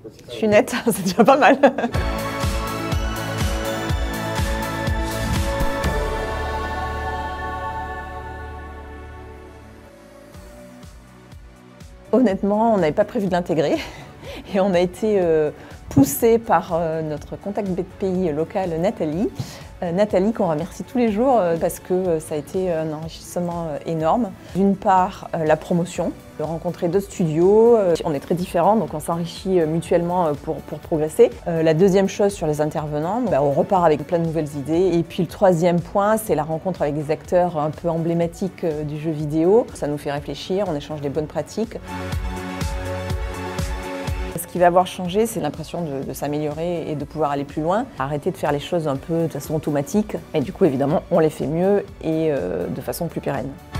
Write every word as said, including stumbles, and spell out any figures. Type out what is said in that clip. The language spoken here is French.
Je suis nette, c'est déjà pas mal. Honnêtement, on n'avait pas prévu de l'intégrer et on a été euh, poussé par euh, notre contact B P I local, Nathalie. Euh, Nathalie qu'on remercie tous les jours euh, parce que euh, ça a été un enrichissement euh, énorme. D'une part, euh, la promotion, de rencontrer deux studios, euh, on est très différents donc on s'enrichit euh, mutuellement euh, pour, pour progresser. Euh, la deuxième chose sur les intervenants, bah, on repart avec plein de nouvelles idées. Et puis le troisième point, c'est la rencontre avec des acteurs un peu emblématiques euh, du jeu vidéo. Ça nous fait réfléchir, on échange des bonnes pratiques. Ce qui va avoir changé, c'est l'impression de, de s'améliorer et de pouvoir aller plus loin. Arrêter de faire les choses un peu de façon automatique. Et du coup, évidemment, on les fait mieux et euh, de façon plus pérenne.